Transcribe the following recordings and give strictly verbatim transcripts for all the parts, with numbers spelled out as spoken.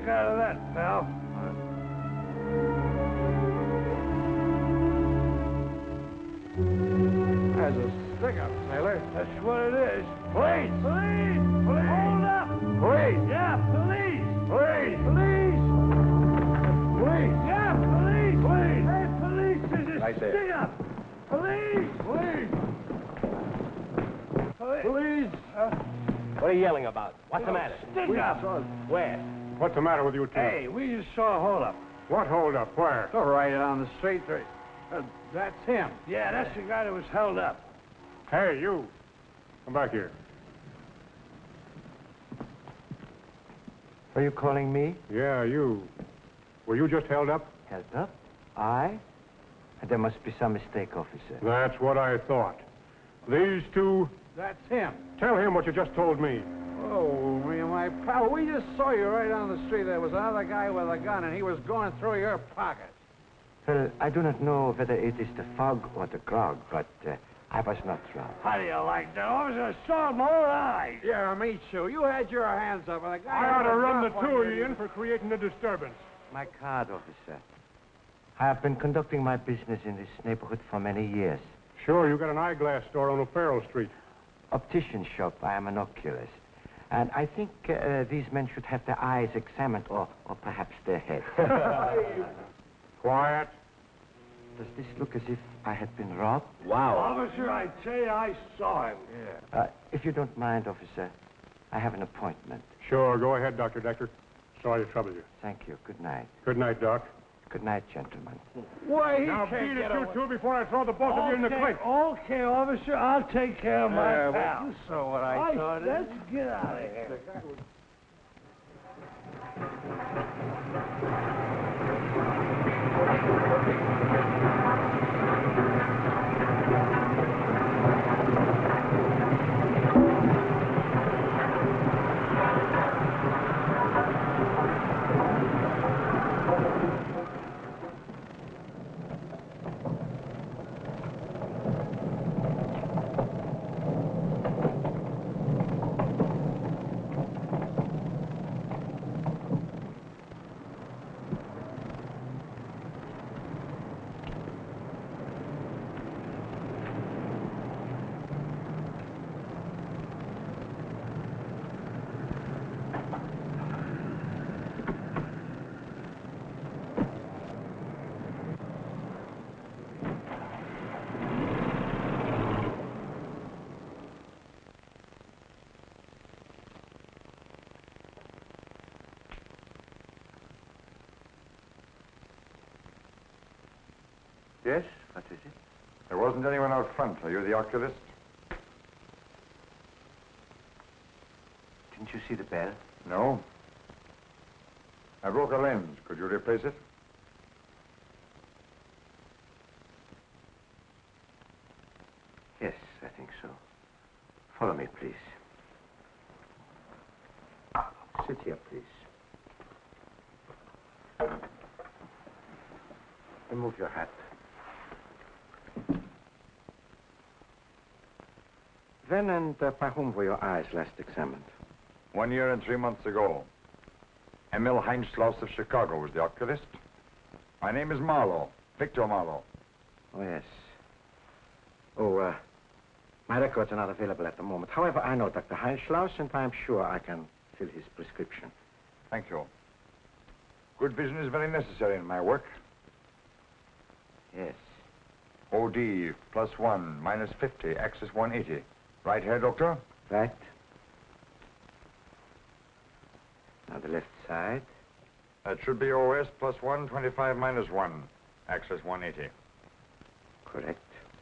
stick out of that, pal. There's a stick-up, sailor. That's what it is. Police! Police! Police! Hold up! Police! Yeah, police! Police! Police! Police! Yeah, police! Police! Hey, police! There's a Right there. stick-up! Police! Police! Police! Police! Uh, What are you yelling about? What's the matter? Stick-up! Where? What's the matter with you two? Hey, we just saw a hold-up. What hold up? Where? Oh, right on the street. Right. Uh, that's him. Yeah, that's the guy that was held up. Hey, you. Come back here. Are you calling me? Yeah, you. Were you just held up? Held up? I? There must be some mistake, officer. That's what I thought. These two, That's him. tell him what you just told me. Oh, me and my pal, we just saw you right on the street. There was another guy with a gun, and he was going through your pocket. Well, I do not know whether it is the fog or the grog, but uh, I was not drunk. How do you like that? Officer, saw my own eyes. Yeah, me too. You had your hands up, and the guy... I ought to with run the gun two of pointed you at in for creating a disturbance. My card, officer. I have been conducting my business in this neighborhood for many years. Sure, you got an eyeglass store on O'Farrell Street. Optician shop. I am an oculist. And I think uh, these men should have their eyes examined, or, or perhaps their heads. Quiet. Does this look as if I had been robbed? Wow. Officer, I tell you, I saw him. Yeah. Uh, if you don't mind, officer, I have an appointment. Sure, go ahead, Doctor Decker. Sorry to trouble you. Thank you. Good night. Good night, Doc. Good night, gentlemen. Why, he Now can't beat get it, you away. two, before I throw the both of you in the Okay, clink. okay, officer, I'll take care of my Yeah, well, pal. you saw what I Right, saw, didn't let's get out of here. Yes? What is it? There wasn't anyone out front. Are you the oculist? Didn't you see the bell? No. I broke a lens. Could you replace it? Yes, I think so. Follow me, please. Sit here, please. Remove your hat. When and uh, by whom were your eyes last examined? One year and three months ago. Emil Heinschloss of Chicago was the oculist. My name is Marlowe, Victor Marlowe. Oh, yes. Oh, uh, my records are not available at the moment. However, I know Doctor Heinschloss, and I'm sure I can fill his prescription. Thank you. Good vision is very necessary in my work. Yes. O D plus one, minus fifty, axis one eighty. Right here, Doctor? Right. Now the left side. That should be O S plus one, twenty-five minus one, axis one eighty. Correct.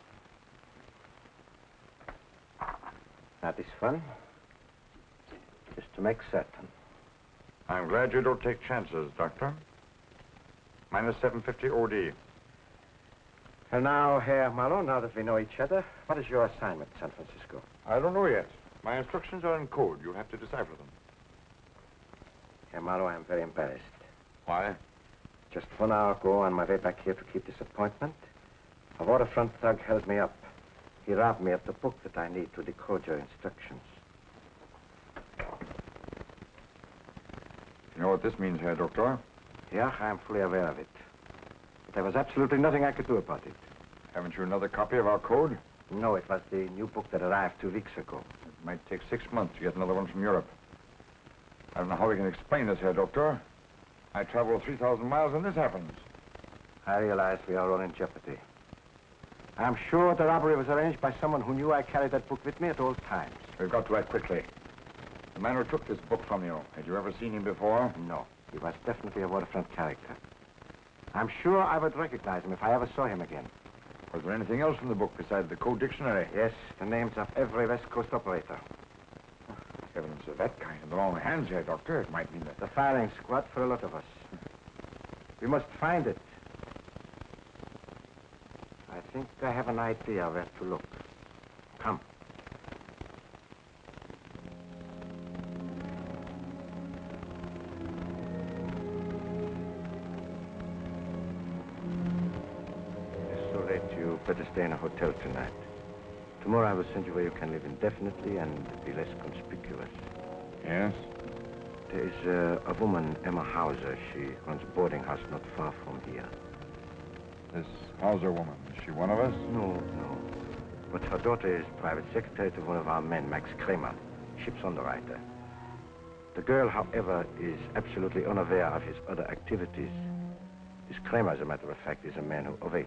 Now this one. Just to make certain. I'm glad you don't take chances, Doctor. Minus seven fifty O D. And now, Herr Marlowe, now that we know each other, what is your assignment, San Francisco? I don't know yet. My instructions are in code. You'll have to decipher them. Herr Marlowe, I'm very embarrassed. Why? Just one hour ago, on my way back here to keep this appointment, a waterfront thug held me up. He robbed me of the book that I need to decode your instructions. You know what this means, Herr Doctor? Yeah, I'm fully aware of it. But there was absolutely nothing I could do about it. Haven't you another copy of our code? No, it was the new book that arrived two weeks ago. It might take six months to get another one from Europe. I don't know how we can explain this, Herr Doctor. I travel three thousand miles and this happens. I realize we are all in jeopardy. I'm sure the robbery was arranged by someone who knew I carried that book with me at all times. We've got to act quickly. The man who took this book from you, had you ever seen him before? No, he was definitely a Waterfront character. I'm sure I would recognize him if I ever saw him again. Was there anything else in the book besides the code dictionary? Yes, the names of every West Coast operator. Evidence of that kind in the wrong hands, Herr Doctor. It might mean that... The firing squad for a lot of us. We must find it. I think I have an idea where to look. Come. It's so late, you better stay in a hotel tonight. Tomorrow I will send you where you can live indefinitely and be less conspicuous. Yes? There is uh, a woman, Emma Hauser. She runs a boarding house not far from here. This Hauser woman, is she one of us? No, no. But her daughter is private secretary to one of our men, Max Kramer, ship's underwriter. The girl, however, is absolutely unaware of his other activities. This Kramer, as a matter of fact, is a man who... Oh, wait.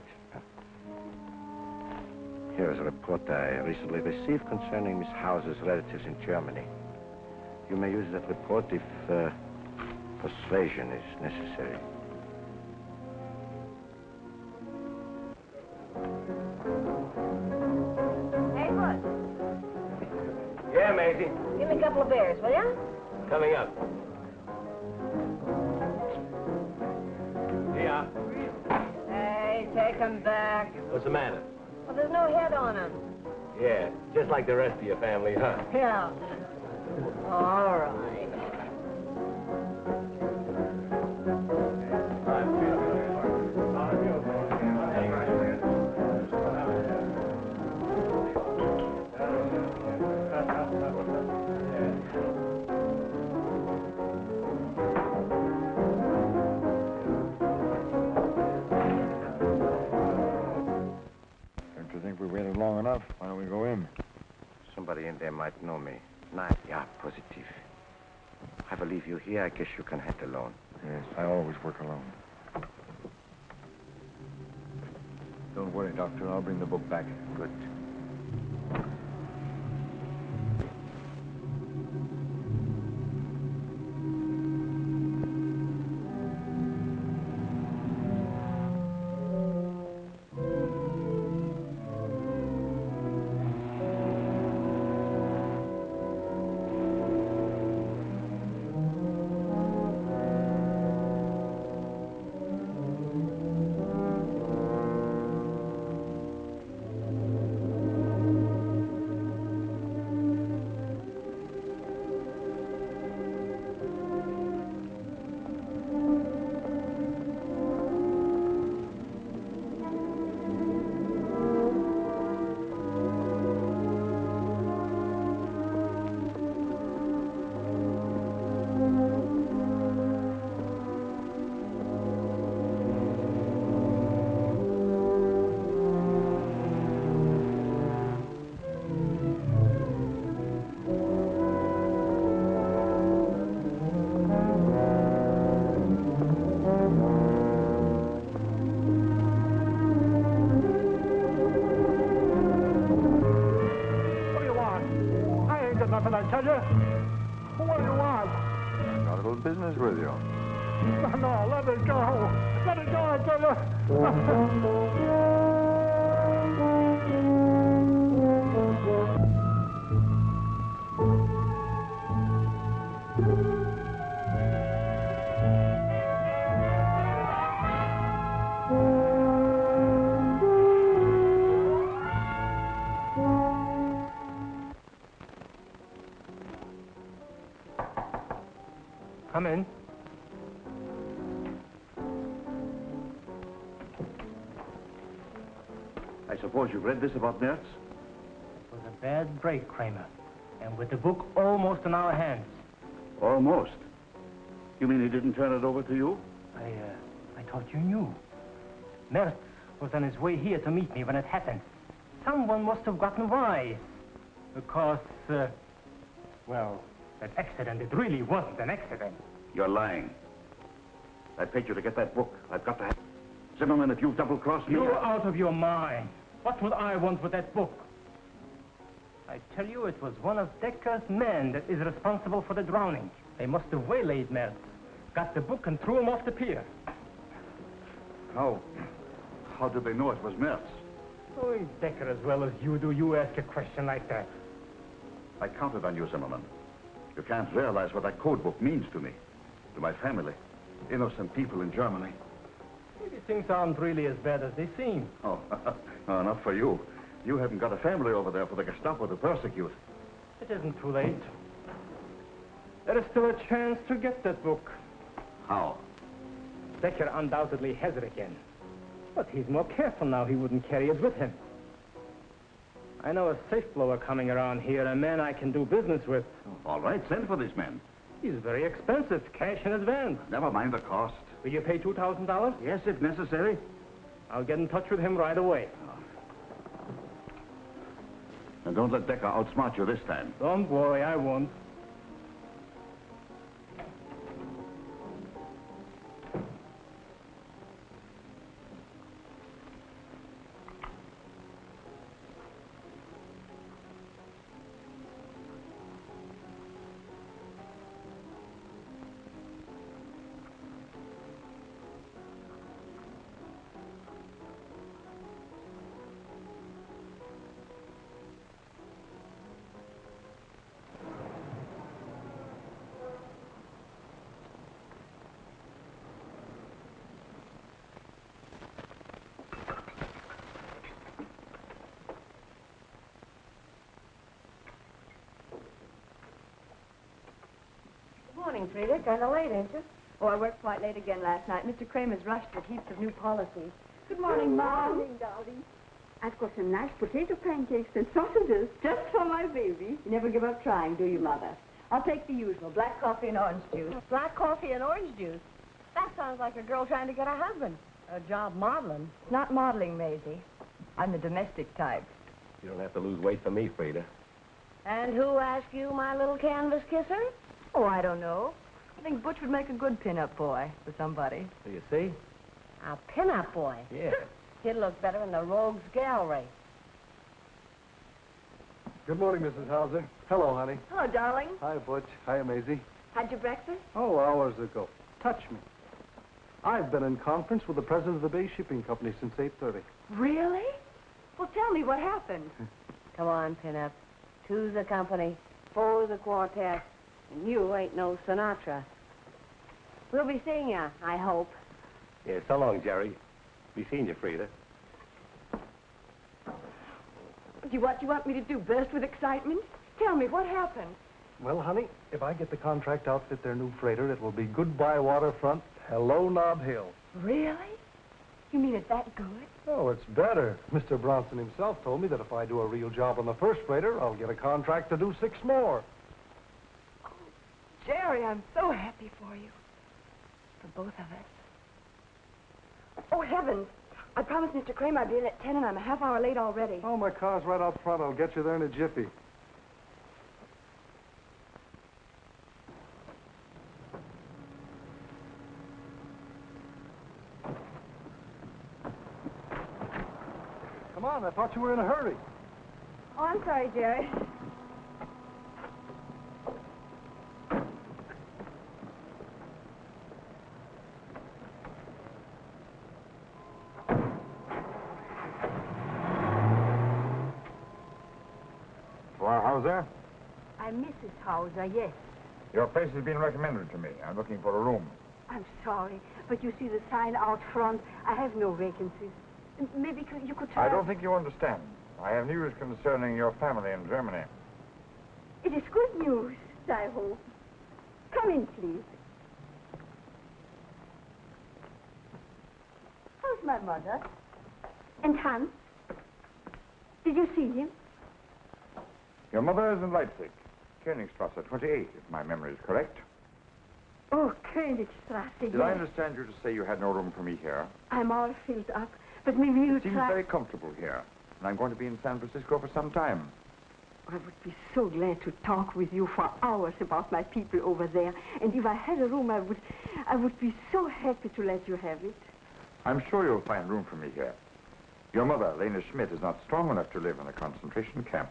Here is a report I recently received concerning Miss Hauser's relatives in Germany. You may use that report if uh, persuasion is necessary. Hey, Bud, Yeah, Maisie. give me a couple of beers, will ya? Coming up. Yeah. Hey, take 'em back. What's the matter? Well, there's no head on 'em. Yeah, just like the rest of your family, huh? Yeah. All right. Don't you think we waited long enough? Why don't we go in? Somebody in there might know me. Nine, yeah, positive. I will leave you here. I guess you can head alone. Yes, I always work alone. Don't worry, Doctor. I'll bring the book back. Good. tell you. What do you want? Got a little business with you. No, no, let it go. Let it go, I tell you. Come in. I suppose you've read this about Mertz? It was a bad break, Kramer. And with the book almost in our hands. Almost. You mean he didn't turn it over to you? I, uh, I thought you knew. Mertz was on his way here to meet me when it happened. Someone must have gotten wise. Because, uh, well, that accident, it really wasn't an accident. You're lying. I paid you to get that book. I've got to have... Zimmerman, if you've double-crossed me... You're out of your mind. What would I want with that book? I tell you, it was one of Decker's men that is responsible for the drowning. They must have waylaid Mertz, got the book and threw him off the pier. How... how did they know it was Mertz? Oh, Decker, as well as you do, you ask a question like that. I counted on you, Zimmerman. You can't realize what that code book means to me, to my family, innocent people in Germany. Maybe things aren't really as bad as they seem. Oh, no, not for you. You haven't got a family over there for the Gestapo to persecute. It isn't too late. There is still a chance to get that book. How? Decker undoubtedly has it again. But he's more careful now. He wouldn't carry it with him. I know a safe blower coming around here, a man I can do business with. Oh, all right, send for this man. He's very expensive, cash in advance. Never mind the cost. Will you pay two thousand dollars? Yes, if necessary. I'll get in touch with him right away. And don't let Decker outsmart you this time. Don't worry, I won't. Morning, Frida. Kind of late, ain't you? Oh, I worked quite late again last night. Mister Kramer's rushed with heaps of new policies. Good morning, Mom. Good morning, darling. I've got some nice potato pancakes and sausages just for my baby. You never give up trying, do you, Mother? I'll take the usual, black coffee and orange juice. Black coffee and orange juice? That sounds like a girl trying to get a husband. A job modeling. It's not modeling, Maisie. I'm the domestic type. You don't have to lose weight for me, Frida. And who asked you, my little canvas kisser? Oh, I don't know. I think Butch would make a good pin-up boy for somebody. So you see? A pin-up boy? Yeah. He'd look better in the Rogues Gallery. Good morning, Missus Hauser. Hello, honey. Hello, darling. Hi, Butch. Hi, Maisie. Had your breakfast? Oh, hours ago. Touch me. I've been in conference with the president of the Bay Shipping Company since eight thirty. Really? Well, tell me what happened. Come on, pin-up. Two's the company, four's the quartet, and you ain't no Sinatra. We'll be seeing you, I hope. Yeah, so long, Jerry. Be seeing you, Frida. Do you, what do you want me to do, burst with excitement? Tell me, what happened? Well, honey, if I get the contract to outfit their new freighter, it will be goodbye Waterfront, hello Nob Hill. Really? You mean it's that good? Oh, it's better. Mister Bronson himself told me that if I do a real job on the first freighter, I'll get a contract to do six more. Oh, Jerry, I'm so happy for you. For both of us. Oh, heavens. I promised Mister Kramer I'd be in at ten, and I'm a half hour late already. Oh, my car's right out front. I'll get you there in a jiffy. Come on, I thought you were in a hurry. Oh, I'm sorry, Jerry. Well, Hauser, I'm Missus Hauser, yes. your place has been recommended to me. I'm looking for a room. I'm sorry, but you see the sign out front. I have no vacancies. M- Maybe could, you could try... I don't think you understand. I have news concerning your family in Germany. It is good news, I hope. Come in, please. How's my mother? And Hans? Did you see him? Your mother is in Leipzig, Königstrasse twenty-eight, if my memory is correct. Oh, Königstrasse, Did yes. I understand you to say you had no room for me here? I'm all filled up, but maybe you'll It seems try... very comfortable here. And I'm going to be in San Francisco for some time. I would be so glad to talk with you for hours about my people over there. And if I had a room, I would, I would be so happy to let you have it. I'm sure you'll find room for me here. Your mother, Lena Schmidt, is not strong enough to live in a concentration camp.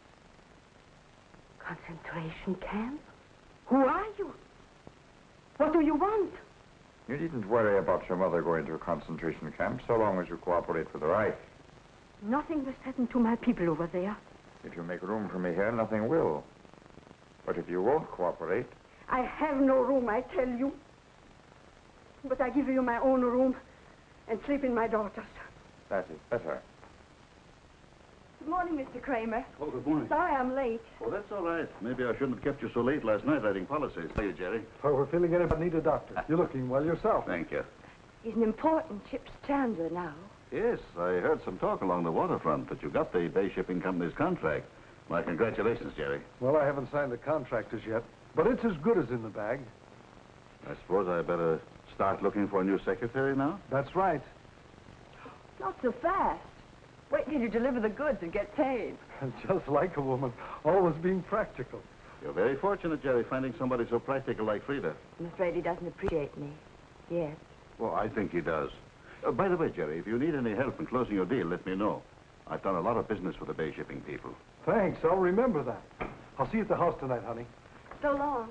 Concentration camp? Who are you? What do you want? You needn't worry about your mother going to a concentration camp so long as you cooperate with the Reich. Nothing must happen to my people over there. If you make room for me here, nothing will. But if you won't cooperate... I have no room, I tell you. But I give you my own room and sleep in my daughter's. That is better. Good morning, Mister Kramer. Oh, good morning. Sorry I'm late. Oh, that's all right. Maybe I shouldn't have kept you so late last night writing policies. How are you, Jerry? Well, we're feeling it, but need a doctor. You're looking well yourself. Thank you. He's an important ship's chandler now. Yes, I heard some talk along the waterfront that you got the Bay Shipping Company's contract. My congratulations, Jerry. Well, I haven't signed the contract as yet, but it's as good as in the bag. I suppose I better start looking for a new secretary now? That's right. Not so fast. Wait till you deliver the goods and get paid. Just like a woman, always being practical. You're very fortunate, Jerry, finding somebody so practical like Frida. I'm afraid he doesn't appreciate me. Yes. Well, I think he does. Uh, by the way, Jerry, if you need any help in closing your deal, let me know. I've done a lot of business with the Bay Shipping people. Thanks, I'll remember that. I'll see you at the house tonight, honey. So long.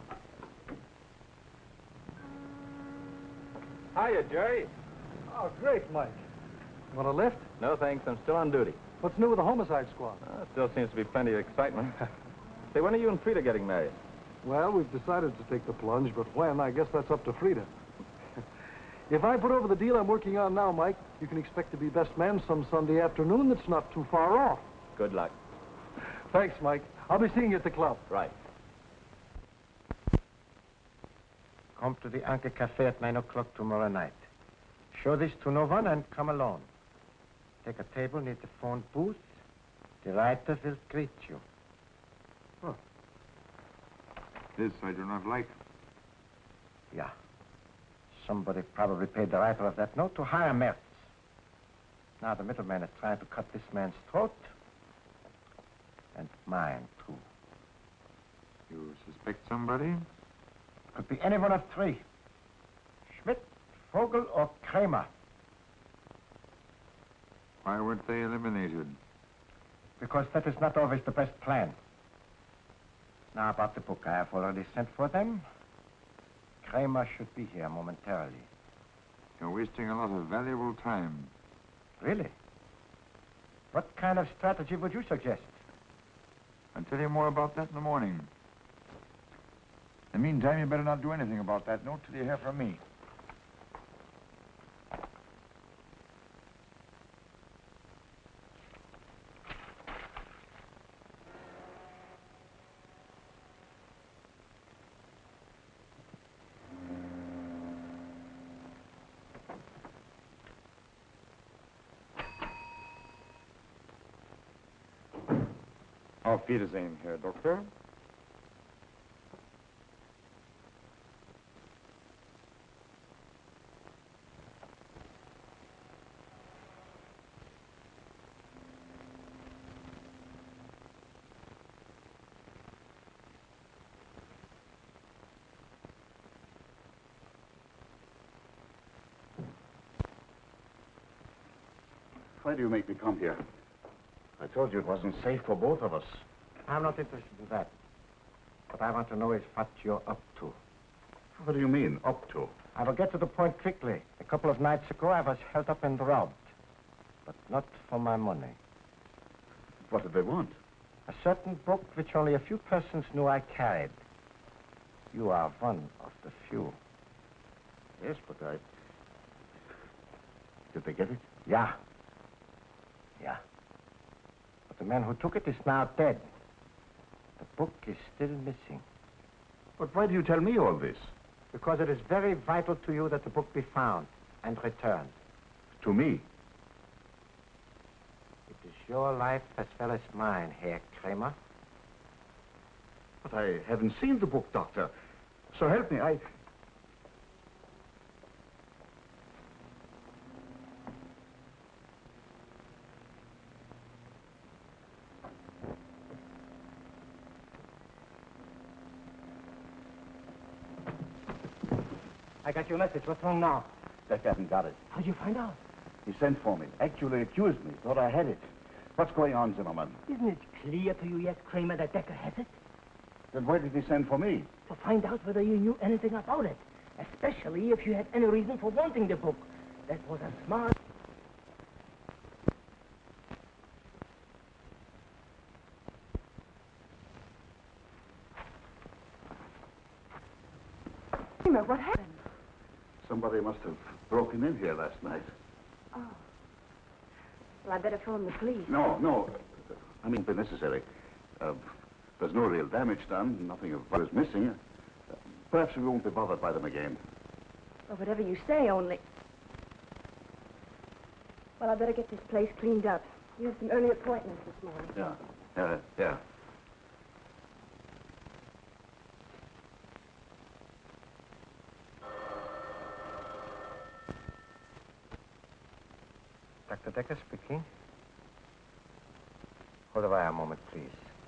Hiya, Jerry. Oh, great, Mike. Want a lift? No, thanks. I'm still on duty. What's new with the homicide squad? Uh, still seems to be plenty of excitement. Say, when are you and Frida getting married? Well, we've decided to take the plunge, but when, I guess that's up to Frida. If I put over the deal I'm working on now, Mike, you can expect to be best man some Sunday afternoon that's not too far off. Good luck. Thanks, Mike. I'll be seeing you at the club. Right. Come to the Anchor Cafe at nine o'clock tomorrow night. Show this to no one and come alone. Take a table near the phone booth. The writer will greet you. Huh. This I do not like. Yeah. Somebody probably paid the writer of that note to hire Mertz. Now the middleman is trying to cut this man's throat. And mine, too. You suspect somebody? Could be any one of three. Schmidt, Vogel, or Kramer. Why weren't they eliminated? Because that is not always the best plan. Now about the book, I have already sent for them. Kramer should be here momentarily. You're wasting a lot of valuable time. Really? What kind of strategy would you suggest? I'll tell you more about that in the morning. In the meantime, you better not do anything about that note till you hear from me. Auf Wiedersehen, Herr Doktor. Why do you make me come here? I told you it wasn't safe for both of us. I'm not interested in that. What I want to know is what you're up to. What do you mean, up to? I will get to the point quickly. A couple of nights ago, I was held up and robbed. But not for my money. What did they want? A certain book which only a few persons knew I carried. You are one of the few. Yes, but I... Did they get it? Yeah. Yeah. But the man who took it is now dead. The book is still missing. But why do you tell me all this? Because it is very vital to you that the book be found and returned. To me? It is your life as well as mine, Herr Kramer. But I haven't seen the book, Doctor. So help me, I... I got your message. What's wrong now? Decker hasn't got it. How'd you find out? He sent for me. Actually accused me. Thought I had it. What's going on, Zimmerman? Isn't it clear to you yet, Kramer, that Decker has it? Then why did he send for me? To find out whether you knew anything about it. Especially if you had any reason for wanting the book. That was a smart... Kramer, what happened? Somebody must have broken in here last night. Oh. Well, I better phone the police. No, no. I mean, if necessary. Uh, there's no real damage done. Nothing of what is missing. Uh, perhaps we won't be bothered by them again. Well, whatever you say, only... Well, I better get this place cleaned up. You have some early appointments this morning. Yeah. Uh, yeah. Doctor Decker speaking. Hold the wire a moment, please.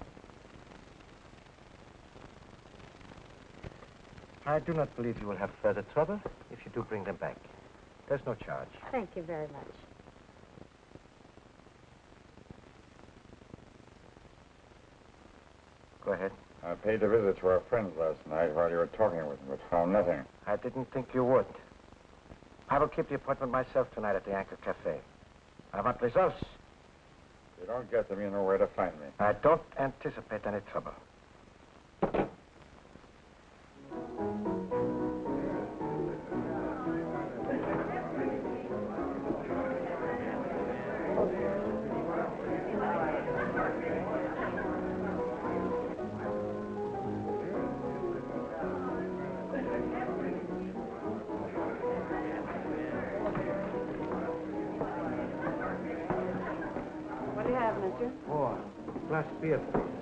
I do not believe you will have further trouble if you do bring them back. There's no charge. Thank you very much. Go ahead. I paid a visit to our friends last night while you were talking with them, but found nothing. I didn't think you would. I will keep the appointment myself tonight at the Anchor Cafe. I want results. If you don't get them, you know where to find me. I don't anticipate any trouble. What do you have, mister? Oh, glass beer.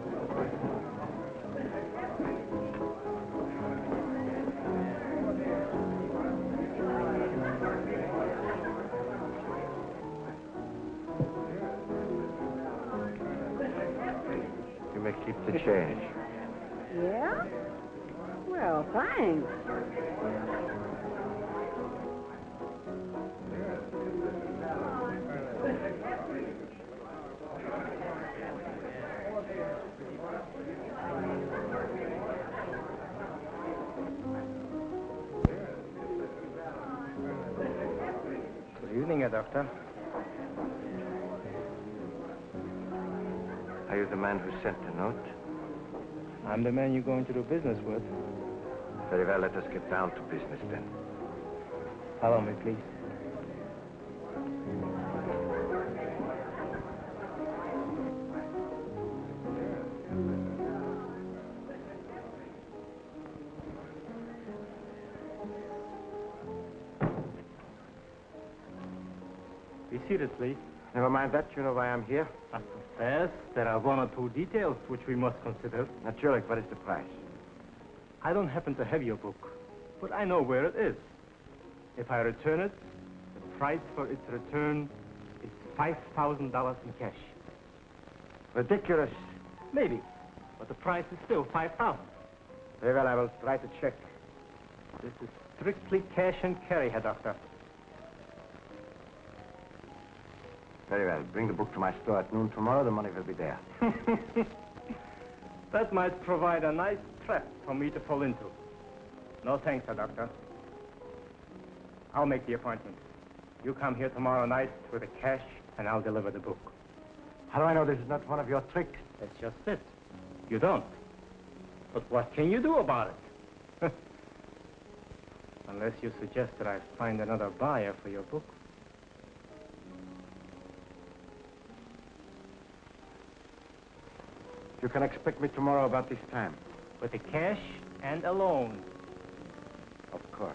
You may keep the change. Yeah? Well, thanks. Good evening, Doctor. Are you the man who sent the note? I'm the man you're going to do business with. Very well, let us get down to business then. Follow me, please. Be seated, please. Never mind that, you know why I'm here. But first, there are one or two details which we must consider. Naturally, what is the price? I don't happen to have your book, but I know where it is. If I return it, the price for its return is five thousand dollars in cash. Ridiculous. Maybe, but the price is still five thousand dollars. Very well, I will write a check. This is strictly cash and carry, Herr Doctor. Very well. Bring the book to my store at noon tomorrow. The money will be there. That might provide a nice trap for me to fall into. No thanks, Herr Doctor. I'll make the appointment. You come here tomorrow night with the cash, and I'll deliver the book. How do I know this is not one of your tricks? That's just it. You don't. But what can you do about it? Unless you suggest that I find another buyer for your book. You can expect me tomorrow about this time. With the cash and a loan. Of course.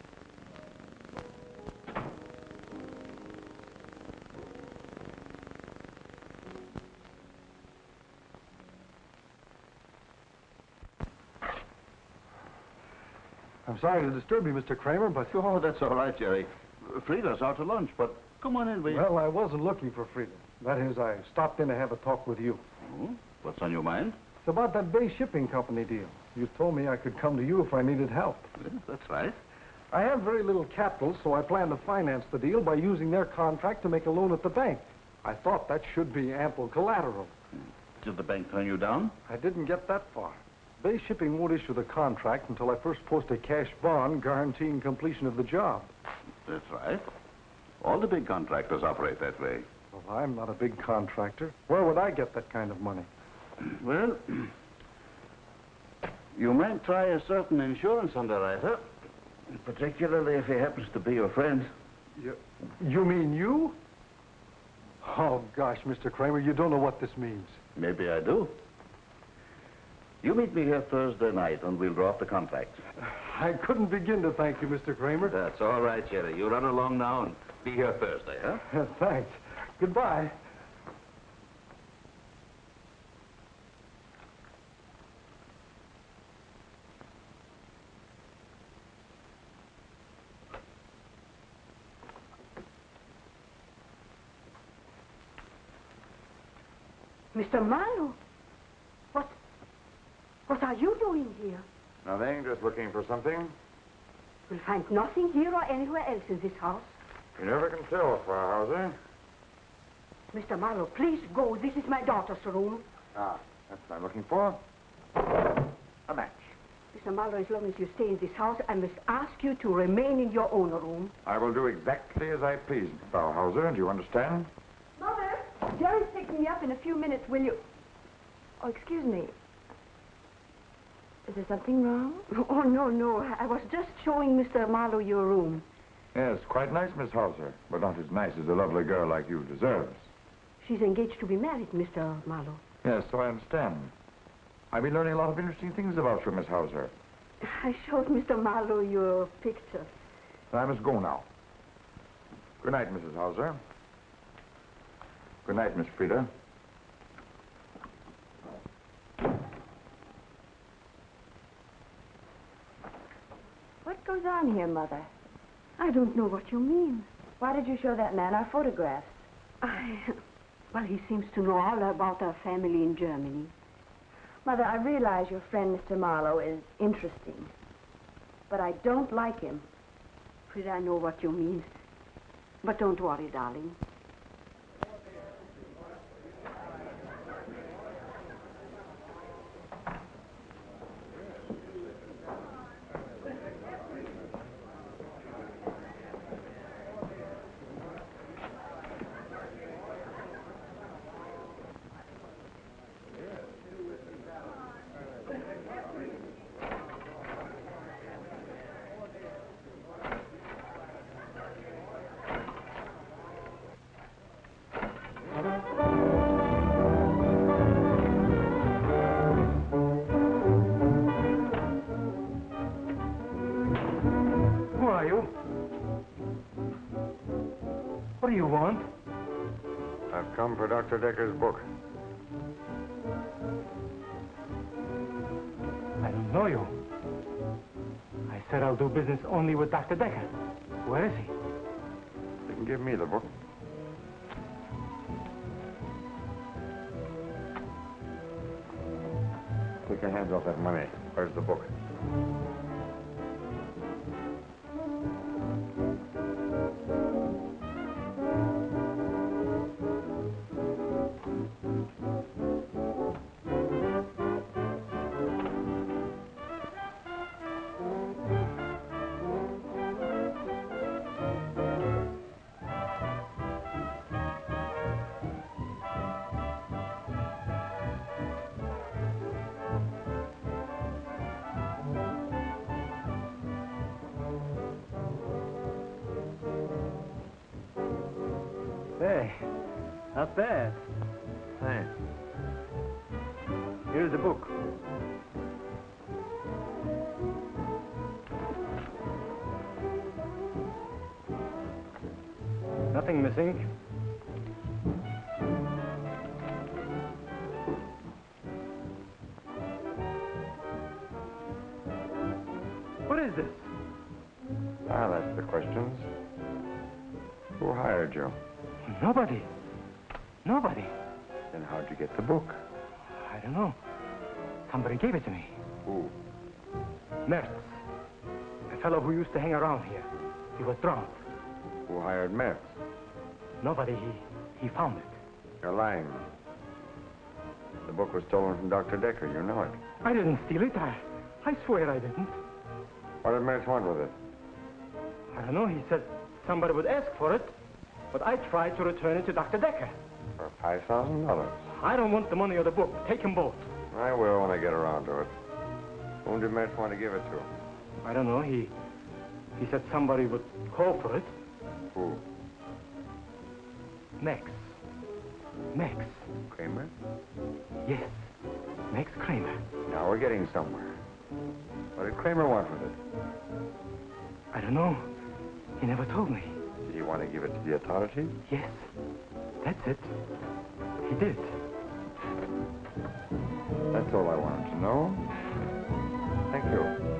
I'm sorry to disturb you, Mister Kramer, but... Oh, that's all right, Jerry. Frida's out to lunch, but come on in, will you? Well, I wasn't looking for Frida. That is, I stopped in to have a talk with you. Oh, what's on your mind? It's about that Bay Shipping Company deal. You told me I could come to you if I needed help. Yes, that's right. I have very little capital, so I plan to finance the deal by using their contract to make a loan at the bank. I thought that should be ample collateral. Did the bank turn you down? I didn't get that far. Bay Shipping won't issue the contract until I first post a cash bond guaranteeing completion of the job. That's right. All the big contractors operate that way. Well, I'm not a big contractor. Where would I get that kind of money? Well, you might try a certain insurance underwriter, particularly if he happens to be your friend. You, you mean you? Oh, gosh, Mister Kramer, you don't know what this means. Maybe I do. You meet me here Thursday night and we'll draw up the contract. I couldn't begin to thank you, Mister Kramer. That's all right, Jerry. You run along now and be here Thursday, huh? Thanks. Goodbye. Mister Marlowe, what, what are you doing here? Nothing, just looking for something. You'll find nothing here or anywhere else in this house. You never can tell, Frau Hauser. Mister Marlowe, please go. This is my daughter's room. Ah, that's what I'm looking for. A match. Mister Marlowe, as long as you stay in this house, I must ask you to remain in your own room. I will do exactly as I please, Frau Hauser. Do you understand? Mother, Jerry's picking me up in a few minutes. Will you... Oh, excuse me. Is there something wrong? Oh, no, no. I was just showing Mister Marlowe your room. Yes, quite nice, Miss Hauser, but not as nice as a lovely girl like you deserves. She's engaged to be married, Mister Marlowe. Yes, so I understand. I've been learning a lot of interesting things about you, Miss Hauser. I showed Mister Marlowe your picture. I must go now. Good night, Missus Hauser. Good night, Miss Frida. What goes on here, Mother? I don't know what you mean. Why did you show that man our photographs? I... Well, he seems to know all about our family in Germany. Mother, I realize your friend, Mister Marlowe, is interesting. But I don't like him. Frida, I know what you mean. But don't worry, darling. What do you want? I've come for Doctor Decker's book. I don't know you. I said I'll do business only with Doctor Decker. Where is he? You can give me the book. Take your hands off that money. Where's the book? Hey, not bad. Thanks. Here's the book. Nothing missing. What is this? Ah, that's the questions. Who hired you? Nobody. Nobody. Then how'd you get the book? I don't know. Somebody gave it to me. Who? Mertz. My fellow who used to hang around here. He was drowned. Who hired Mertz? Nobody. He, he found it. You're lying. The book was stolen from Doctor Decker. You know it. I didn't steal it. I, I swear I didn't. What did Mertz want with it? I don't know. He said somebody would ask for it, but I tried to return it to Doctor Decker. For five thousand dollars. I don't want the money or the book. Take them both. I will when I get around to it. Whom did Mertz want to give it to? I don't know. He, he said somebody would call for it. Who? Max. Max. Kramer? Yes. Max Kramer. Now we're getting somewhere. What did Kramer want with it? I don't know. He never told me. Did he want to give it to the authorities? Yes. That's it. He did. That's all I wanted to know. Thank you.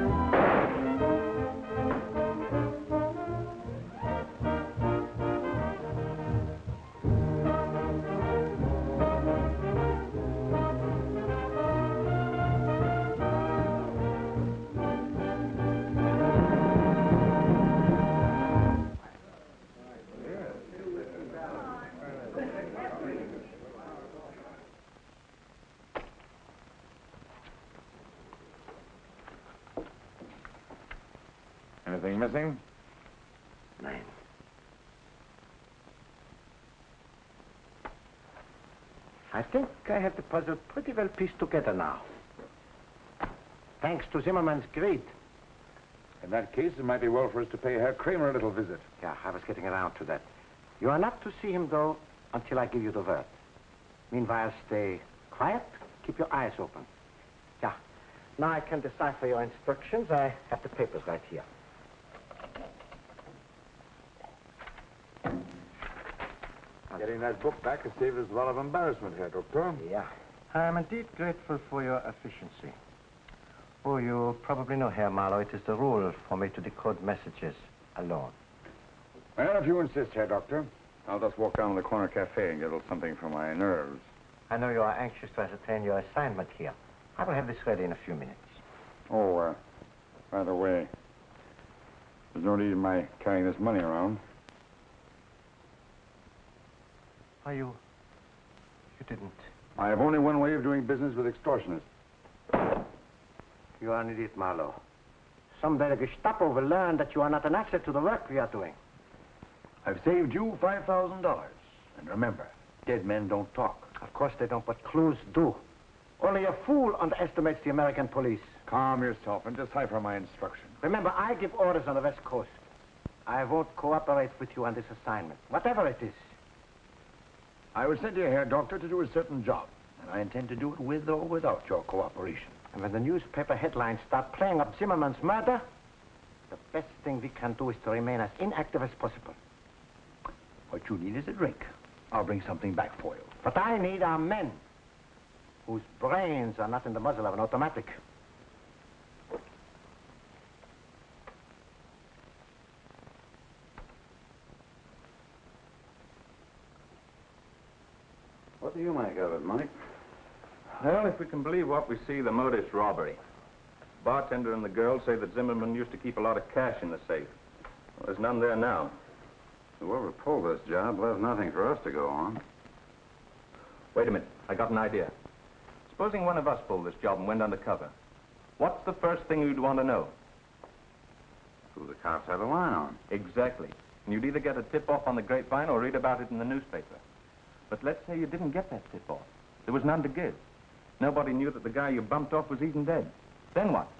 Anything missing? Nine. I think I have the puzzle pretty well pieced together now. Thanks to Zimmerman's greed. In that case, it might be well for us to pay Herr Kramer a little visit. Yeah, I was getting around to that. You are not to see him, though, until I give you the word. Meanwhile, stay quiet. Keep your eyes open. Yeah. Now I can decipher your instructions. I have the papers right here. Getting that book back has saved us a lot of embarrassment here, Doctor. Yeah. I'm indeed grateful for your efficiency. Oh, you probably know, Herr Marlowe, it is the rule for me to decode messages alone. Well, if you insist, Herr Doctor, I'll just walk down to the corner cafe and get a little something for my nerves. I know you are anxious to ascertain your assignment here. I will have this ready in a few minutes. Oh, uh, by the way, there's no need in my carrying this money around. Why, you... you didn't... I have only one way of doing business with extortionists. You are an idiot, Marlowe. Someday the Gestapo will learn that you are not an asset to the work we are doing. I've saved you five thousand dollars. And remember, dead men don't talk. Of course they don't, but clues do. Only a fool underestimates the American police. Calm yourself and decipher my instructions. Remember, I give orders on the West Coast. I won't cooperate with you on this assignment, whatever it is. I was sent here, Herr Doctor, to do a certain job. And I intend to do it with or without your cooperation. And when the newspaper headlines start playing up Zimmerman's murder, the best thing we can do is to remain as inactive as possible. What you need is a drink. I'll bring something back for you. What I need are men whose brains are not in the muzzle of an automatic. What do you make of it, Mike? Well, if we can believe what we see, the motive's robbery. Bartender and the girl say that Zimmerman used to keep a lot of cash in the safe. Well, there's none there now. Whoever pulled this job left nothing for us to go on. Wait a minute. I got an idea. Supposing one of us pulled this job and went undercover. What's the first thing you'd want to know? Who the cops have a line on. Exactly. And you'd either get a tip-off on the grapevine or read about it in the newspaper. But let's say you didn't get that tip-off. There was none to give. Nobody knew that the guy you bumped off was even dead. Then what?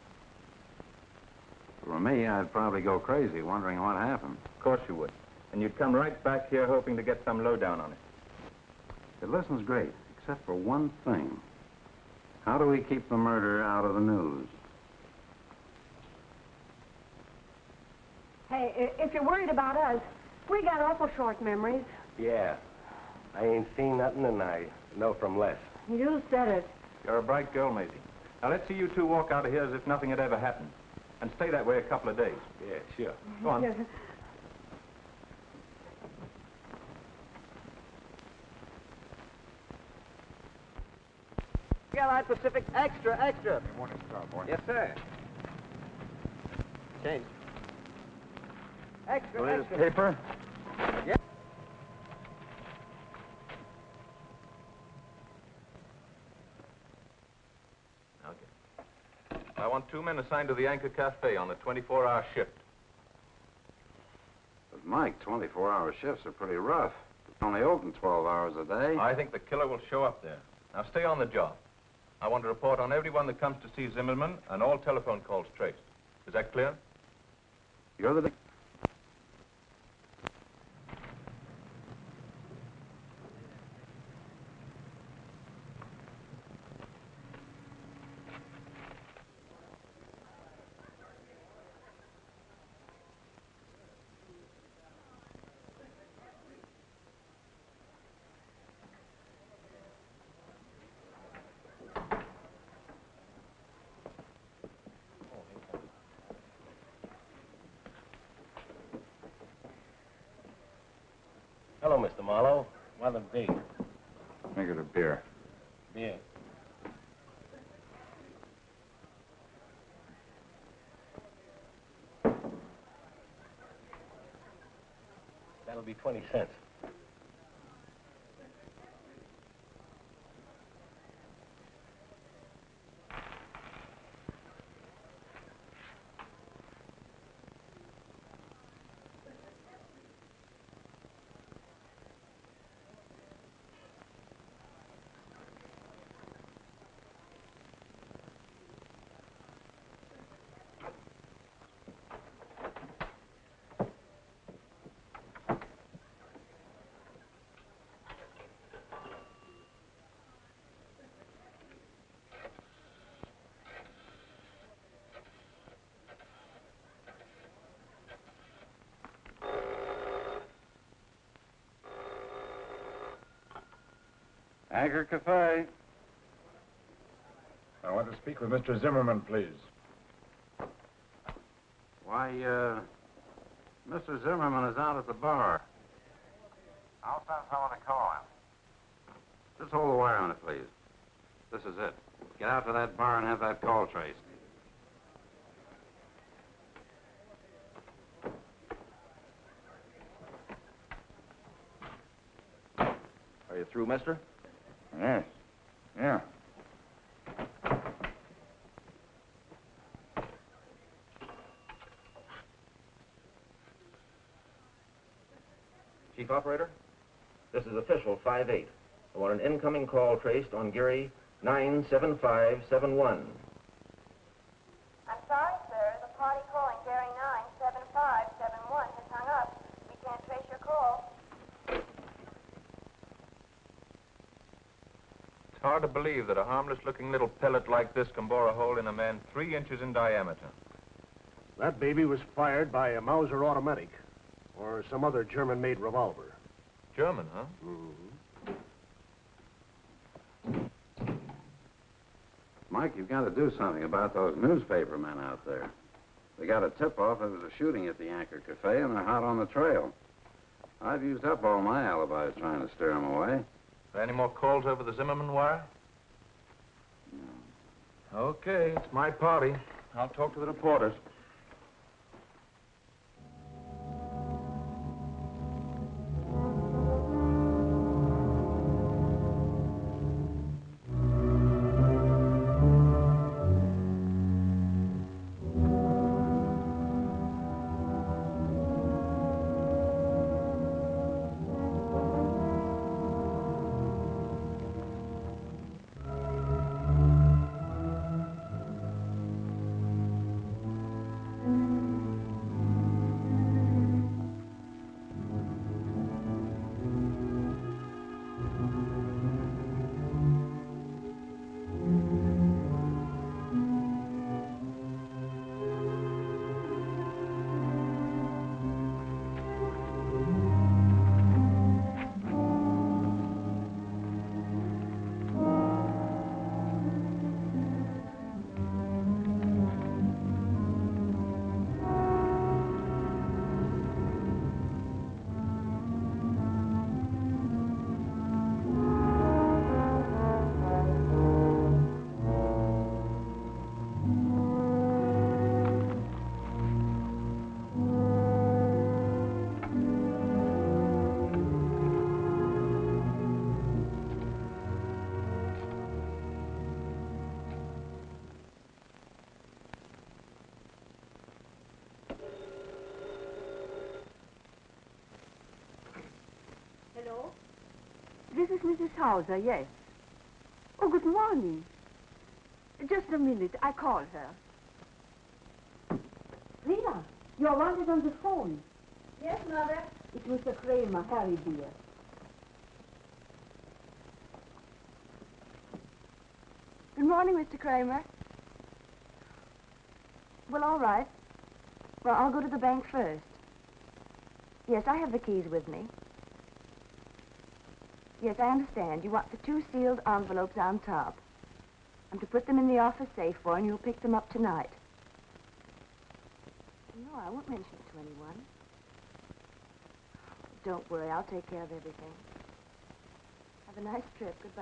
For me, I'd probably go crazy wondering what happened. Of course you would. And you'd come right back here hoping to get some lowdown on it. It listens great, except for one thing. How do we keep the murder out of the news? Hey, i- if you're worried about us, we got awful short memories. Yeah. I ain't seen nothing, and I know from less. You said it. You're a bright girl, Maisie. Now, let's see you two walk out of here as if nothing had ever happened. And stay that way a couple of days. Yeah, sure. Go on. Skyline Pacific, extra, extra. Good morning, Starboy. Yes, sir. Change. The latest paper? Yeah. Okay. I want two men assigned to the Anchor Cafe on a twenty-four hour shift. But, Mike, twenty-four hour shifts are pretty rough. It's only open twelve hours a day. I think the killer will show up there. Now, stay on the job. I want to report on everyone that comes to see Zimmerman and all telephone calls traced. Is that clear? You're the... Hello, Mister Marlowe. What'll it be? Make it a beer. Beer. That'll be twenty cents. Anchor Cafe. I want to speak with Mister Zimmerman, please. Why, uh, Mister Zimmerman is out at the bar. I'll send someone to call him. Just hold the wire on it, please. This is it. Get out to that bar and have that call traced. Are you through, mister? Yes. Yeah. Chief Operator, this is official five eight. I want an incoming call traced on Geary nine seven five seven one. I'm sorry, sir. The party calling Gary nine seven five seven one has hung up. We can't trace your call. It's hard to believe that a harmless-looking little pellet like this can bore a hole in a man three inches in diameter. That baby was fired by a Mauser automatic or some other German-made revolver. German, huh? Mm-hmm. Mike, you've got to do something about those newspaper men out there. They got a tip-off there was a shooting at the Anchor Cafe, and they're hot on the trail. I've used up all my alibis trying to steer them away. Any more calls over the Zimmerman wire? No. Okay, it's my party. I'll talk to the reporters. This is Missus Hauser, yes. Oh, good morning. Just a minute. I call her. Rita, you're wanted on the phone. Yes, Mother. It's Mister Kramer. Harry, dear. Good morning, Mister Kramer. Well, all right. Well, I'll go to the bank first. Yes, I have the keys with me. Yes, I understand. You want the two sealed envelopes on top. I'm to put them in the office safe for you, and you'll pick them up tonight. No, I won't mention it to anyone. Don't worry, I'll take care of everything. Have a nice trip. Goodbye.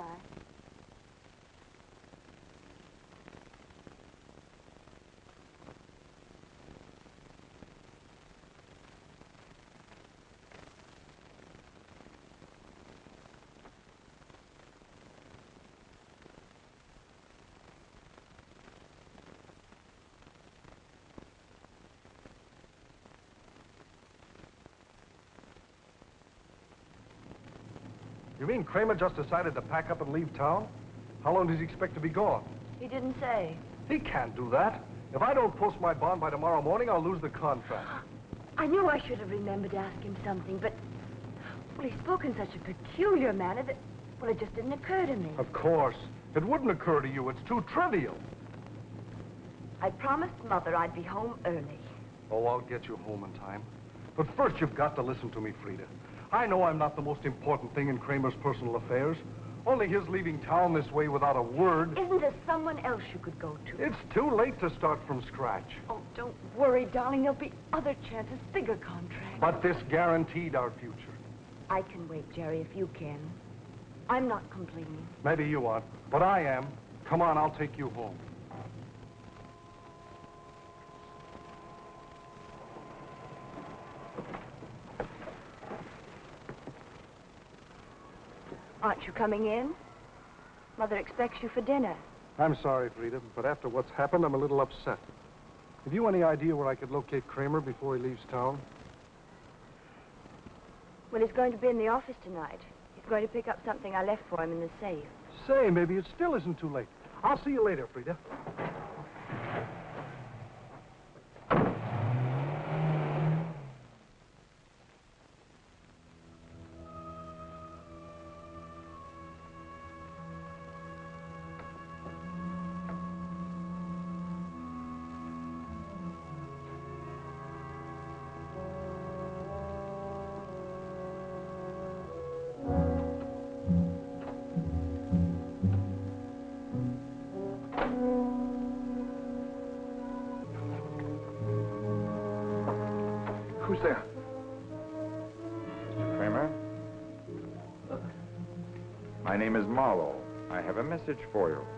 You mean Kramer just decided to pack up and leave town? How long does he expect to be gone? He didn't say. He can't do that. If I don't post my bond by tomorrow morning, I'll lose the contract. I knew I should have remembered to ask him something, but... Well, he spoke in such a peculiar manner that... Well, it just didn't occur to me. Of course. It wouldn't occur to you. It's too trivial. I promised Mother I'd be home early. Oh, I'll get you home in time. But first, you've got to listen to me, Frida. I know I'm not the most important thing in Kramer's personal affairs. Only his leaving town this way without a word. Isn't there someone else you could go to? It's too late to start from scratch. Oh, don't worry, darling. There'll be other chances, bigger contracts. But this guaranteed our future. I can wait, Jerry, if you can. I'm not complaining. Maybe you aren't, but I am. Come on, I'll take you home. Aren't you coming in? Mother expects you for dinner. I'm sorry, Frida, but after what's happened, I'm a little upset. Have you any idea where I could locate Kramer before he leaves town? Well, he's going to be in the office tonight. He's going to pick up something I left for him in the safe. Say, maybe it still isn't too late. I'll see you later, Frida. Who's there? Mister Kramer? My name is Marlowe. I have a message for you.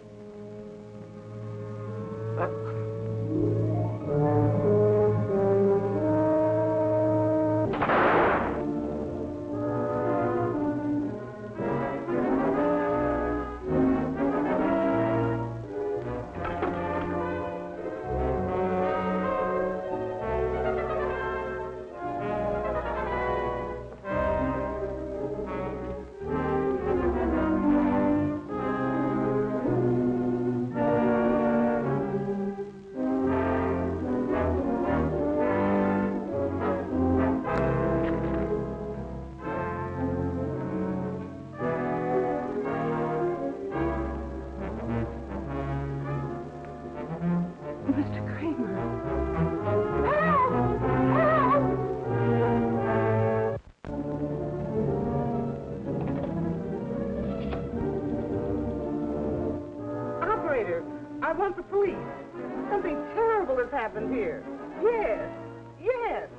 I want the police. Something terrible has happened here. Yes, yes.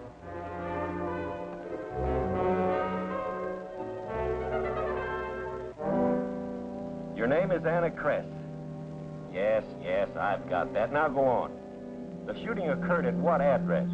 Your name is Anna Kress. Yes, yes, I've got that. Now go on. The shooting occurred at what address?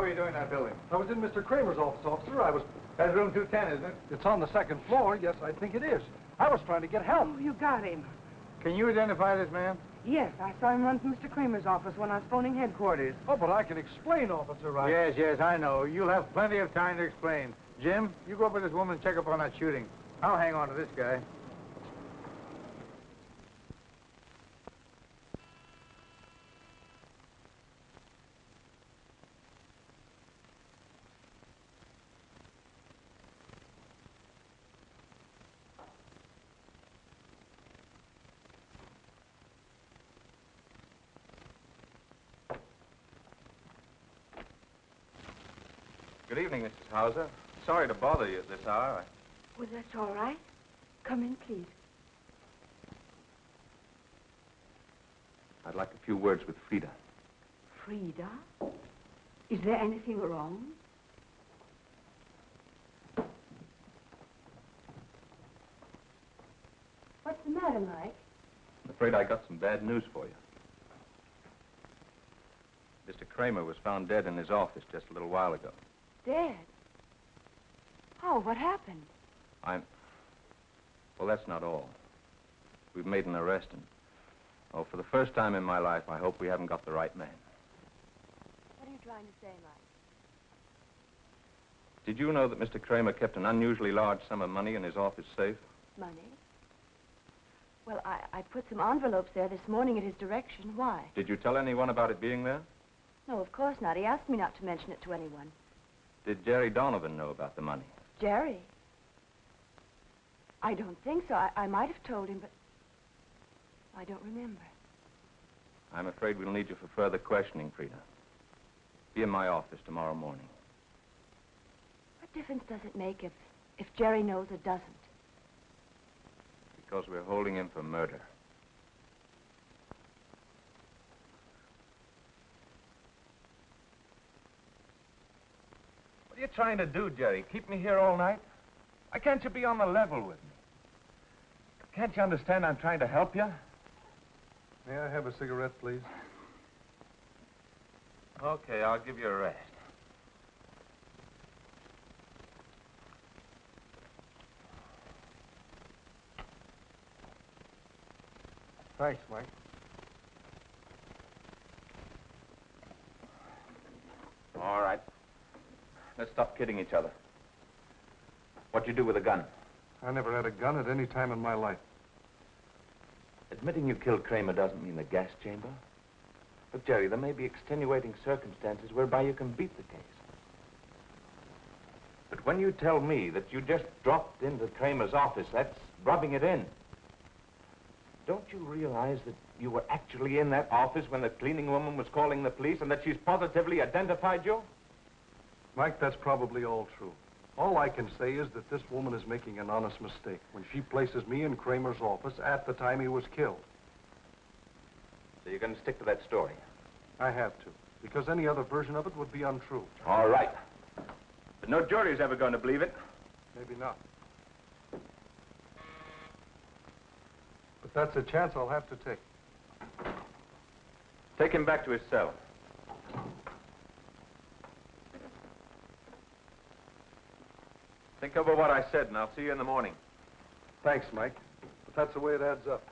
were you doing in that building? I was in Mister Kramer's office, officer. I was... That's room two ten, isn't it? It's on the second floor. Yes, I think it is. I was trying to get help. Oh, you got him. Can you identify this man? Yes, I saw him run from Mister Kramer's office when I was phoning headquarters. Oh, but I can explain, officer. I... Yes, yes, I know. You'll have plenty of time to explain. Jim, you go up with this woman and check up on that shooting. I'll hang on to this guy. Good evening, Missus Hauser. Sorry to bother you at this hour. I... Well, that's all right. Come in, please. I'd like a few words with Frida. Frida? Is there anything wrong? What's the matter, Mike? I'm afraid I got some bad news for you. Mister Kramer was found dead in his office just a little while ago. Dead? Oh, what happened? I'm... Well, that's not all. We've made an arrest, and... Oh, for the first time in my life, I hope we haven't got the right man. What are you trying to say, Mike? Did you know that Mister Kramer kept an unusually large sum of money in his office safe? Money? Well, I, I put some envelopes there this morning at his direction. Why? Did you tell anyone about it being there? No, of course not. He asked me not to mention it to anyone. Did Jerry Donovan know about the money? Jerry? I don't think so. I, I might have told him, but I don't remember. I'm afraid we'll need you for further questioning, Frida. Be in my office tomorrow morning. What difference does it make if, if Jerry knows or doesn't? Because we're holding him for murder. What are you trying to do, Jerry? Keep me here all night? Why can't you be on the level with me? Can't you understand I'm trying to help you? May I have a cigarette, please? Okay, I'll give you a rest. Thanks, Mike. All right. Let's stop kidding each other. What'd you do with a gun? I never had a gun at any time in my life. Admitting you killed Kramer doesn't mean the gas chamber. But, Jerry, there may be extenuating circumstances whereby you can beat the case. But when you tell me that you just dropped into Kramer's office, that's rubbing it in. Don't you realize that you were actually in that office when the cleaning woman was calling the police and that she's positively identified you? Mike, that's probably all true. All I can say is that this woman is making an honest mistake when she places me in Kramer's office at the time he was killed. So you're going to stick to that story? I have to, because any other version of it would be untrue. All right. But no jury's ever going to believe it. Maybe not. But that's a chance I'll have to take. Take him back to his cell. Think over what I said, and I'll see you in the morning. Thanks, Mike. But that's the way it adds up.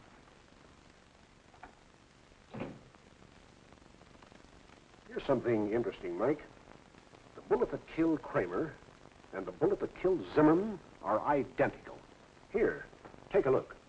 Here's something interesting, Mike. The bullet that killed Kramer and the bullet that killed Zimmerman are identical. Here, take a look.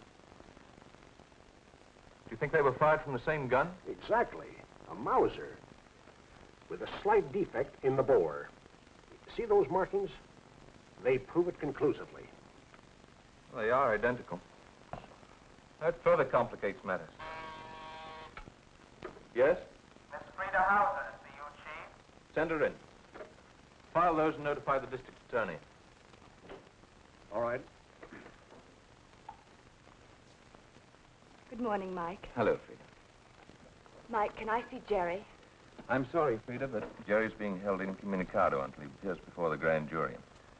Do you think they were fired from the same gun? Exactly. A Mauser with a slight defect in the bore. See those markings? They prove it conclusively. Well, they are identical. That further complicates matters. Yes? Miss Frida Hauser to see you, Chief. Send her in. File those and notify the district attorney. All right. Good morning, Mike. Hello, Frida. Mike, can I see Jerry? I'm sorry, Frida, but Jerry's being held incommunicado until he appears before the grand jury.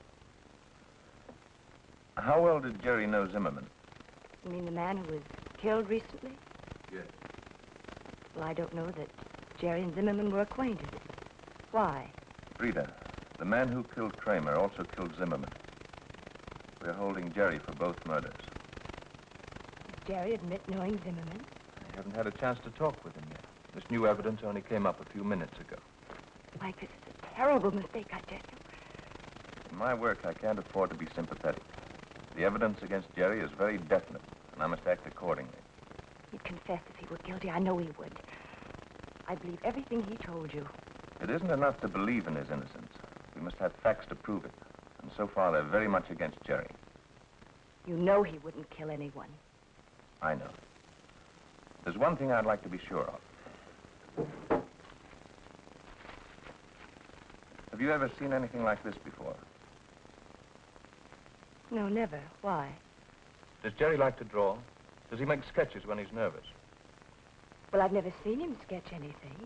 How well did Jerry know Zimmerman? You mean the man who was killed recently? Yes. Well, I don't know that Jerry and Zimmerman were acquainted. Why? Frida, the man who killed Kramer also killed Zimmerman. We're holding Jerry for both murders. Did Jerry admit knowing Zimmerman? I haven't had a chance to talk with him yet. This new evidence only came up a few minutes ago. Mike, this is a terrible mistake, I tell you. In my work, I can't afford to be sympathetic. The evidence against Jerry is very definite, and I must act accordingly. He'd confess if he were guilty. I know he would. I believe everything he told you. It isn't enough to believe in his innocence. We must have facts to prove it. And so far, they're very much against Jerry. You know he wouldn't kill anyone. I know. There's one thing I'd like to be sure of. Have you ever seen anything like this before? No, never. Why? Does Jerry like to draw? Does he make sketches when he's nervous? Well, I've never seen him sketch anything.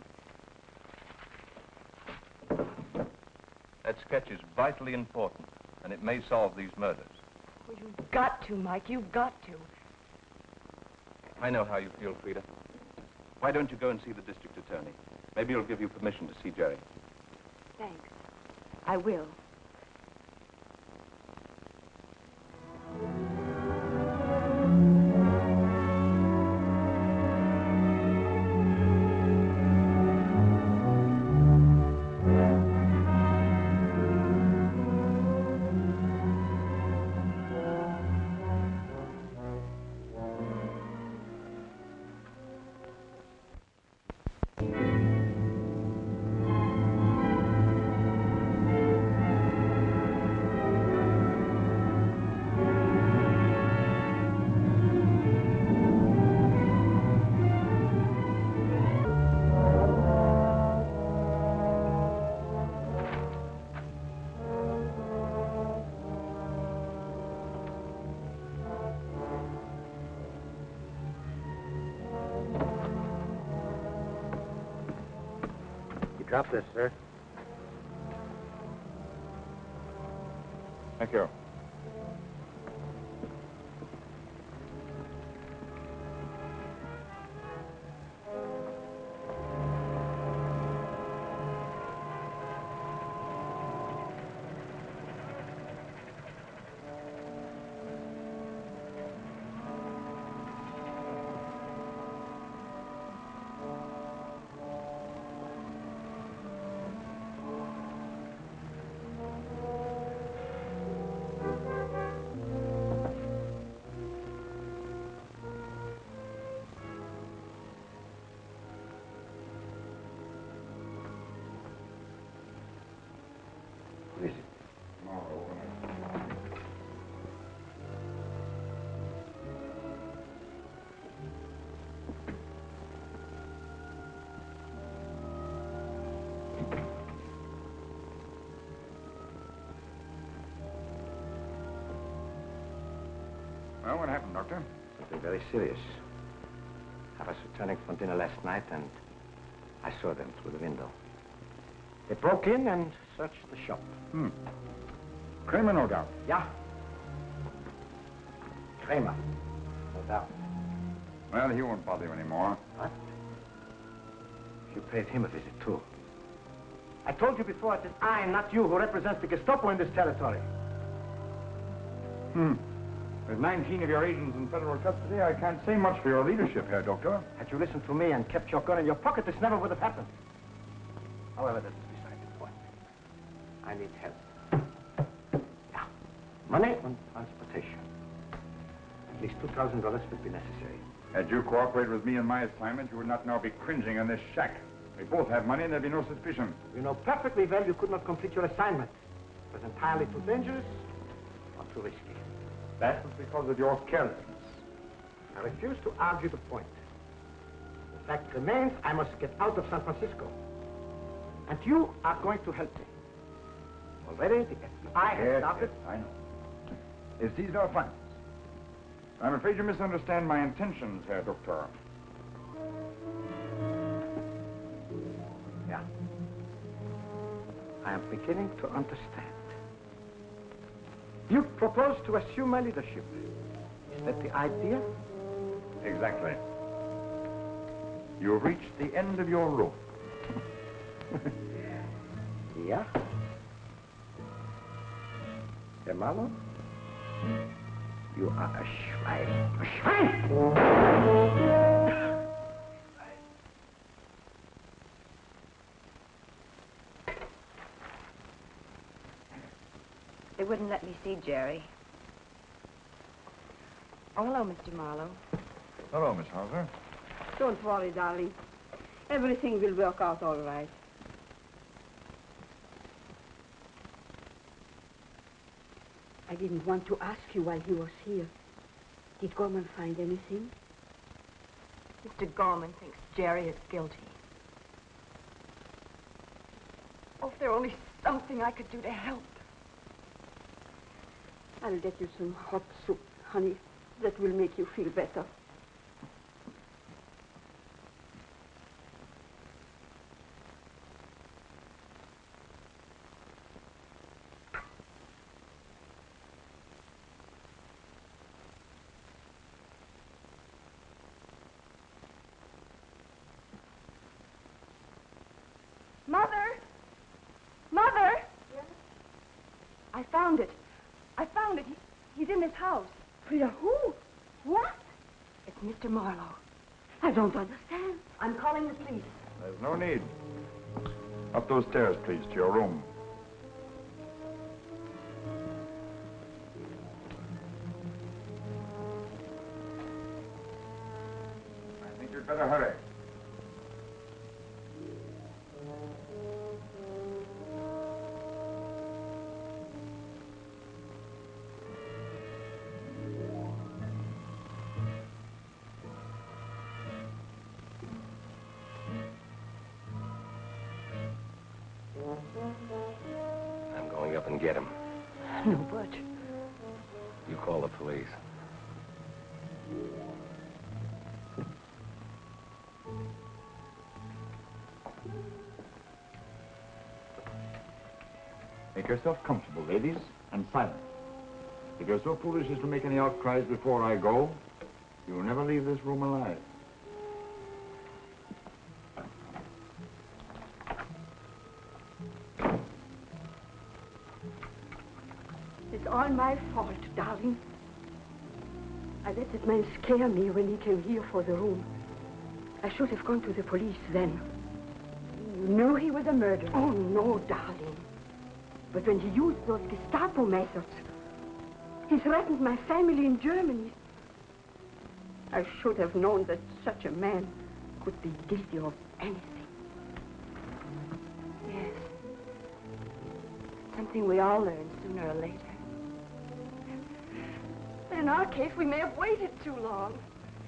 That sketch is vitally important, and it may solve these murders. Well, you've got to, Mike. You've got to. I know how you feel, Frida. Why don't you go and see the district attorney? Maybe he'll give you permission to see Jerry. Thanks. I will. Drop this, sir. Thank you. What is it? Well, what happened, Doctor? Something very serious. I was returning from dinner last night, and I saw them through the window. They broke in and searched the shop. Hmm. Kramer, no doubt. Yeah. Kramer, no doubt. Well, he won't bother you anymore. What? You paid him a visit, too. I told you before, it is I, not you, who represents the Gestapo in this territory. Hmm. With nineteen of your agents in federal custody, I can't say much for your leadership, Herr Doctor. Had you listened to me and kept your gun in your pocket, this never would have happened. However, this is beside the point. I need help. Yeah. Money and transportation. At least two thousand dollars would be necessary. Had you cooperated with me in my assignment, you would not now be cringing in this shack. We both have money and there'd be no suspicion. You know perfectly well you could not complete your assignment. It was entirely too dangerous or too risky. That was because of your carelessness. I refuse to argue the point. The fact remains, I must get out of San Francisco. And you are going to help me. Already, the F B I has Yes, started. yes, I know. It's these no funds. I'm afraid you misunderstand my intentions, Herr Doctor. Yeah. I am beginning to understand. You propose to assume my leadership. Is that the idea? Exactly. You've reached the end of your rope. Yeah? Herr Marlowe? You are a Schwein. A Schwein! They wouldn't let me see Jerry. Oh, hello, Mister Marlowe. Hello, Miss Hauser. Don't worry, darling. Everything will work out all right. I didn't want to ask you while he was here. Did Gorman find anything? Mister Gorman thinks Jerry is guilty. Oh, if there were only something I could do to help. I'll get you some hot soup, honey. That will make you feel better. Mother! Mother! Yes? I found it. I found it. He, he's in this house. Frida, who? What? It's Mister Marlowe. I don't understand. I'm calling the police. There's no need. Up those stairs, please, to your room. I think you'd better hurry. I'm going up and get him. No, but... You call the police. Make yourself comfortable, ladies, and silent. If you're so foolish as to make any outcries before I go, you will never leave this room alive. It's all my fault, darling. I let that man scare me when he came here for the room. I should have gone to the police then. You knew he was a murderer. Oh, no, darling. But when he used those Gestapo methods, he threatened my family in Germany. I should have known that such a man could be guilty of anything. Yes. Something we all learn sooner or later. But in our case, we may have waited too long.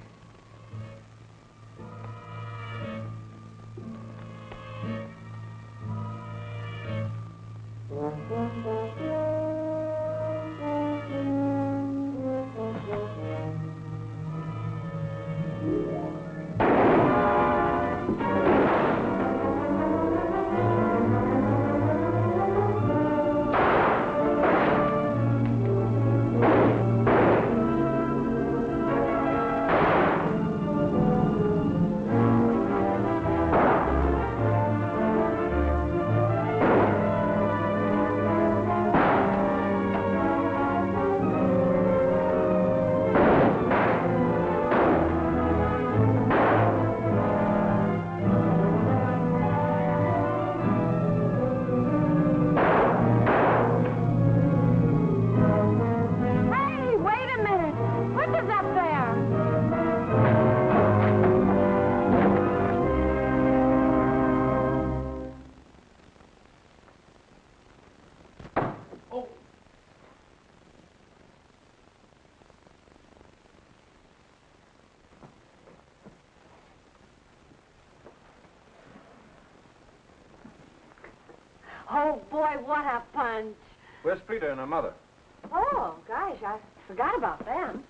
Oh, boy, what a punch. Where's Frida and her mother? Oh, gosh, I forgot about them.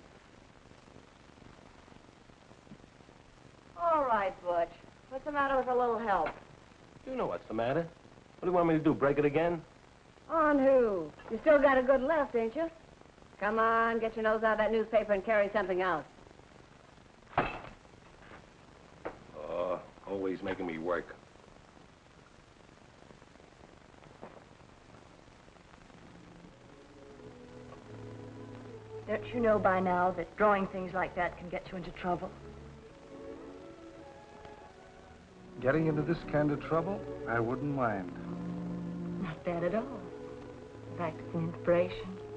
All right, Butch. What's the matter with a little help? You know what's the matter. What do you want me to do, break it again? On who? You still got a good left, ain't you? Come on, get your nose out of that newspaper and carry something else. Oh, always making me work. Don't you know by now that drawing things like that can get you into trouble? Getting into this kind of trouble, I wouldn't mind. Not bad at all. In fact, it's an inspiration.